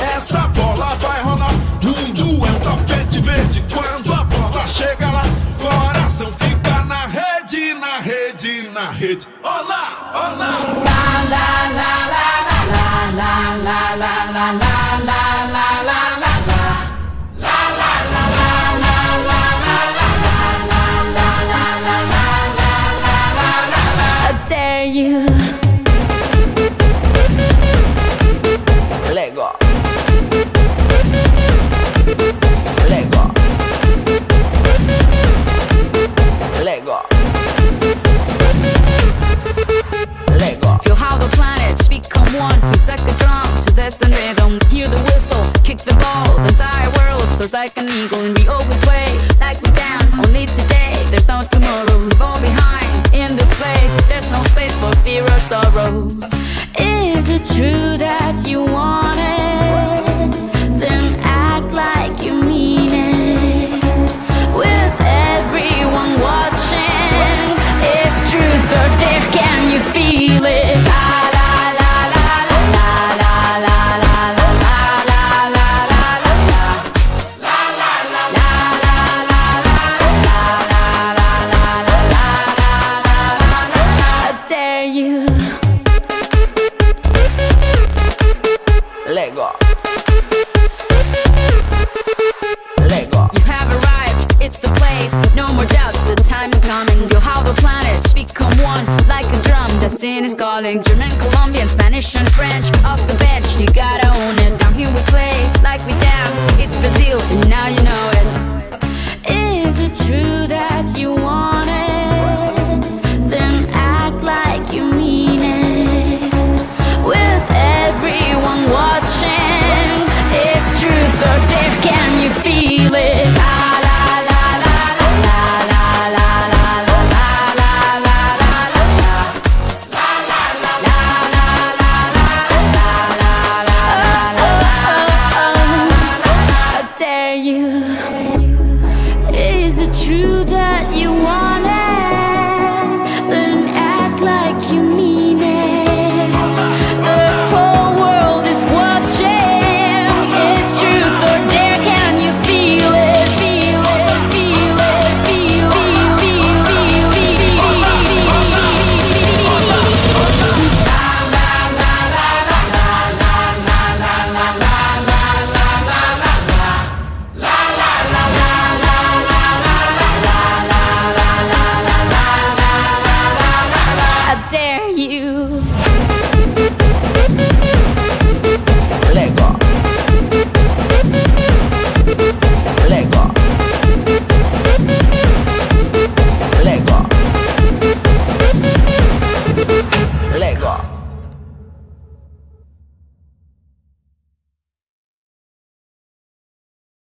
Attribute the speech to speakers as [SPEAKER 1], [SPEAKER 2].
[SPEAKER 1] essa bola vai rolar. Mundo é um tapete verde. Quando a bola chega lá, coração fica na rede, na rede, na rede. Olá, olá.
[SPEAKER 2] La la la la la la la la la la la la la la. Dare you? Let go. Let go. Let go. Let go. Feel how the planets become one. It's like a drum to dance and rhythm. Hear the whistle, kick the ball. The entire world soars like an eagle, and we always play like we dance. Only today, there's no tomorrow. We fall behind in this place. There's no space for fear or sorrow. Is it true that you want it? Then act like you mean it. With everyone watching, it's truth or dare. Can you feel it? La la la la la la la la la la la la la la. La la la la la la la la la la. I dare you. Let go. Let go. You have arrived, it's the place. No more doubts, the time is coming. Feel how the planets become one, like a drum. Destiny is calling. German, Colombian, Spanish and French. Off the bench, you gotta